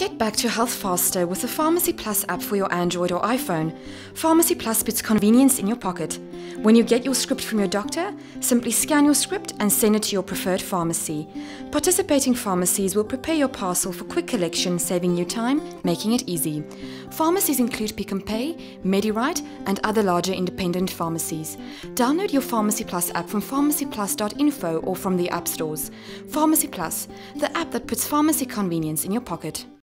Get back to health faster with the PharmacyPlus app for your Android or iPhone. PharmacyPlus puts convenience in your pocket. When you get your script from your doctor, simply scan your script and send it to your preferred pharmacy. Participating pharmacies will prepare your parcel for quick collection, saving you time, making it easy. Pharmacies include Pick n Pay, MediRite, and other larger independent pharmacies. Download your PharmacyPlus app from pharmacyplus.info or from the app stores. PharmacyPlus, the app that puts pharmacy convenience in your pocket.